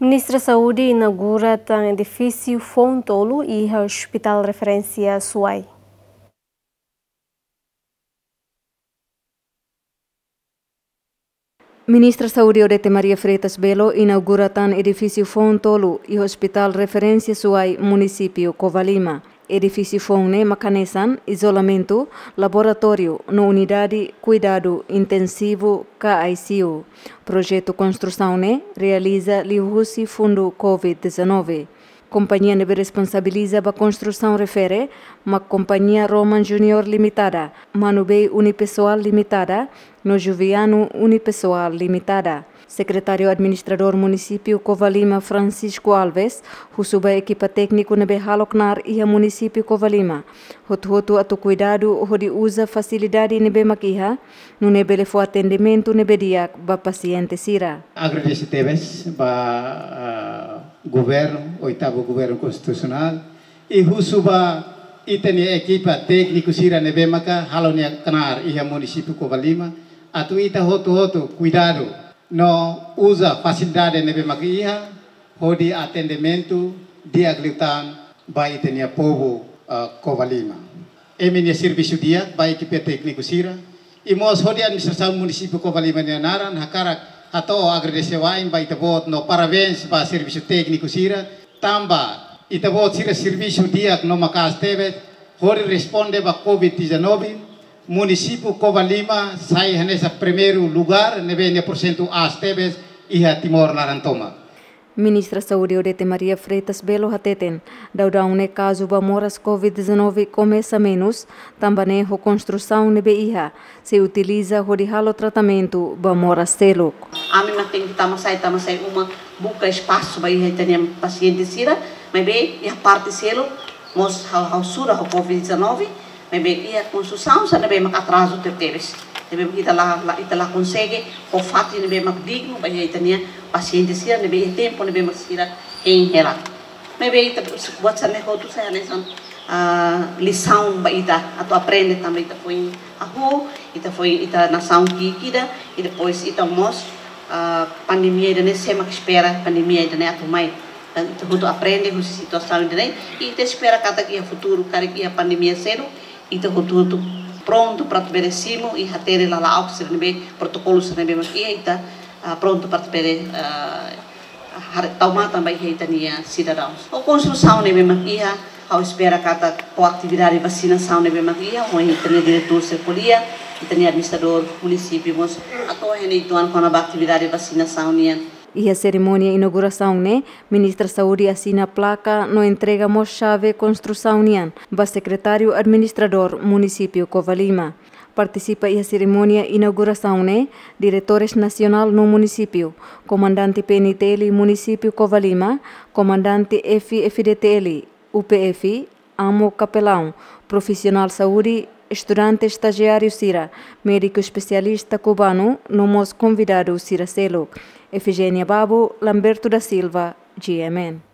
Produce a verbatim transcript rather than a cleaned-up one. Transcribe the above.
Ministra da Saúde inaugura o edifício Fontolo e o Hospital Referência Suai. Ministra da Saúde Odete Maria Freitas Belo inaugura o edifício Fontolo e o Hospital Referência Suai, município Covalima. Edifício Fonne Macanesan, isolamento, laboratório, no unidade cuidado intensivo K I C U. Projeto construção ne realiza Liuhusi Fundo Covid dezenove. Companhia nebe responsabiliza a construção refere, uma companhia Roman Junior Limitada, Manubei Unipessoal Limitada, no Juviano Unipessoal Limitada. Secretário Administrador Município Covalima Francisco Alves, husuba equipa técnico nebe haloknar e a Município Covalima. Hotu-hotu atu cuidado hodi usa facilidade nebe makiha, no nebe lefo atendimento nebe dia ba paciente sira. Agradeço teves ba uh, governo, oitavo governo constitucional, e husuba itani equipa técnico sira nebe maka halonia kanar e a Município Covalima, atu ita hotu-hotu cuidado. No usa facilidade nebe makia, hodi atendimento diaglitan bai tenia povo uh, Covalima. Eminia serviço dia bai equipe técnico sira. E mos hodi administração município Covalima neanaran hakarak ato agradecewain bai tabot no parabéns ba serviço técnico sira. Tamba itabot sira serviço dia no makas tebe hodi responde ba Covid dezenove. Município Covalima sai nesse primeiro lugar, noventa por cento as tebes e a Timor Larantoma. Ministra da Saúde Odete Maria Freitas Belo hateten, daudau ne caso ba moras Covid dezenove começa menos, também a construção nebe iha, se utiliza o halo tratamento ba moras telo. A mim tem que tama sai tama sai uma buca espaço ba iha tenha paciente sira, mas bem e a parte selo, mos hal sura o Covid dezenove. Mas bem, a construção se não bem mais atraso ter teves, bem kita lá kita lá consegue o fato de bem mais digno, bem aí tinha paciente sira, bem tempo, bem mais sira em ela. Mas bem kita buat sana kau tu saya lisan lição bem ita, atau aprende também ita foi a rua, ita foi ita nação que kita, e depois ita mos pandemia ainda nem sei mais espera pandemia ainda nem atumai. Então aprende com a situação ainda nem e te espera cada que é futuro, cada que a pandemia cedo. Então, tudo pronto para te merecimo e já ter lá lá os protocolos também aqui e está pronto para te ver tomar também que tenia cidadãos. A construção nem mesmo aqui a espera cada com atividade vacinação nem mesmo aqui o aí tem diretor circulia e tem administrador município mas a toa ele então com a atividade vacinação nem. E a cerimônia inauguração né, Ministra da Saúde assina placa no entrega mos chave construção nian, ba secretário administrador município Covalima. Participa e a cerimônia inauguração né, diretores nacional no município, comandante P N T L município Covalima, comandante F F D T L, U P F, amo capelão, profissional saúde, estudante estagiário Sira, médico especialista cubano, nomos convidado Sira Selo. Efigênia Babo, Lamberto da Silva, G M N.